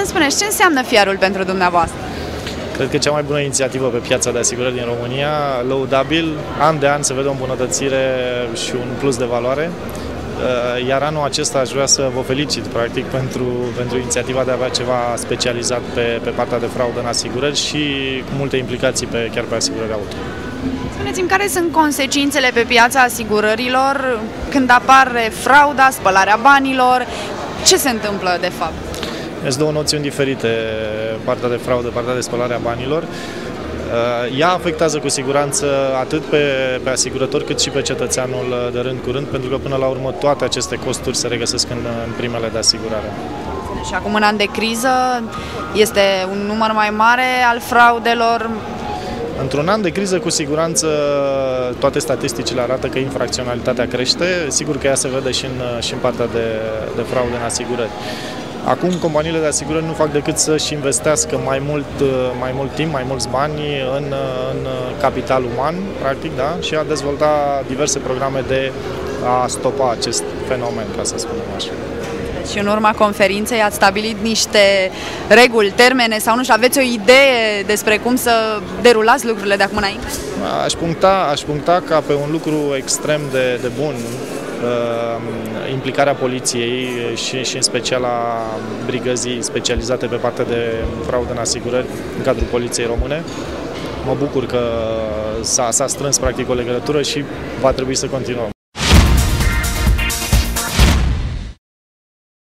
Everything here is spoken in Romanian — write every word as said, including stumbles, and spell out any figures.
să-mi spuneți, ce înseamnă F I A R-ul pentru dumneavoastră? Cred că cea mai bună inițiativă pe piața de asigurări din România, lăudabil, an de an se vede o îmbunătățire și un plus de valoare. Iar anul acesta aș vrea să vă felicit, practic, pentru, pentru inițiativa de a avea ceva specializat pe, pe partea de fraudă în asigurări și cu multe implicații pe, chiar pe asigurări auto. Spuneți-mi, care sunt consecințele pe piața asigurărilor când apare frauda, spălarea banilor? Ce se întâmplă, de fapt? Sunt două noțiuni diferite, partea de fraudă, partea de spălare a banilor. Ea afectează cu siguranță atât pe, pe asigurător cât și pe cetățeanul de rând cu rând, pentru că până la urmă toate aceste costuri se regăsesc în, în primele de asigurare. Și acum, în an de criză, este un număr mai mare al fraudelor? Într-un an de criză, cu siguranță, toate statisticile arată că infracționalitatea crește. Sigur că ea se vede și în, și în partea de, de fraudă în asigurări. Acum, companiile de asigurări nu fac decât să-și investească mai mult, mai mult timp, mai mulți bani în, în capital uman, practic, da? Și a dezvolta diverse programe de a stopa acest fenomen, ca să spunem așa. Și în urma conferinței ați stabilit niște reguli, termene sau nu știu, aveți o idee despre cum să derulați lucrurile de acum înainte? Aș puncta, aș puncta ca pe un lucru extrem de, de bun implicarea poliției și, și în special a brigăzii specializate pe partea de fraudă în asigurări în cadrul poliției române. Mă bucur că s-a strâns practic o legătură și va trebui să continuăm.